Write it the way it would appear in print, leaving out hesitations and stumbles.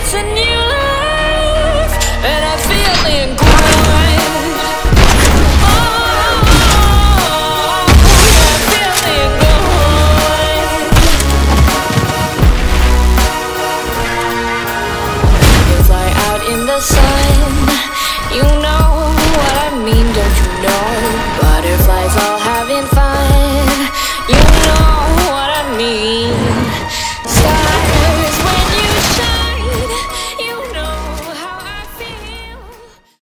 it's a new life, and I'm feeling good. Oh, yeah, feeling good. You fly out in the sun,